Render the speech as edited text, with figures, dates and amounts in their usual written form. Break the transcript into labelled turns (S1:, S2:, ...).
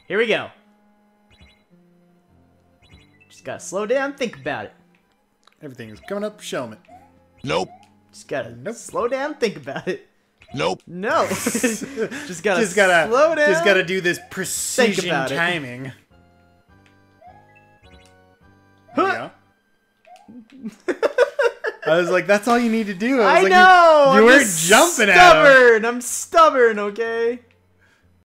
S1: Here we go. Just gotta slow down, think about it.
S2: Everything is coming up. Show me.
S3: Nope.
S1: Just gotta slow down, think about it.
S3: Nope.
S1: No. just gotta slow down.
S2: Just gotta do this precision
S1: about it.
S2: timing. There you go. I was like, that's all you need to do. I was
S1: know.
S2: You
S1: I'm
S2: weren't
S1: just
S2: jumping
S1: stubborn.
S2: at him.
S1: I'm stubborn, okay?